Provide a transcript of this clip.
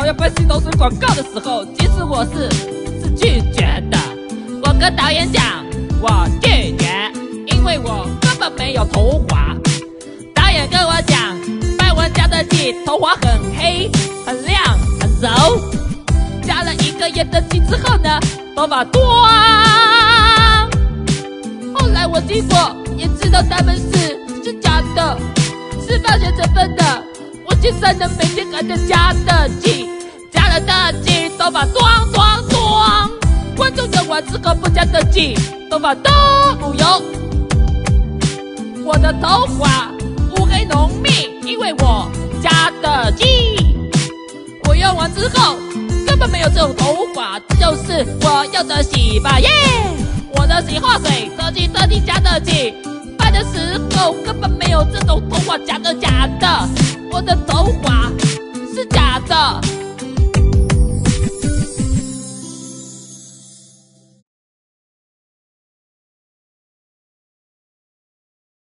要拍新东西广告的时候，其实我是拒绝的。我跟导演讲，我拒绝，因为我根本没有头发。导演跟我讲，拍完加热器，头发很黑、很亮、很柔。加了1个月的气之后呢，头发光。后来我经过，也知道他们是假的，是化学成分的。我去3人每天还在加热器，加了热气，头发光光光。观众演完之后不加热气，头发都不油。我的头发乌黑浓密，因为我加热气。我用完之后根本没有这种头发，这就是我用的洗发液。我的洗发水特技加热器，拍的时候根本没有这种头发假的。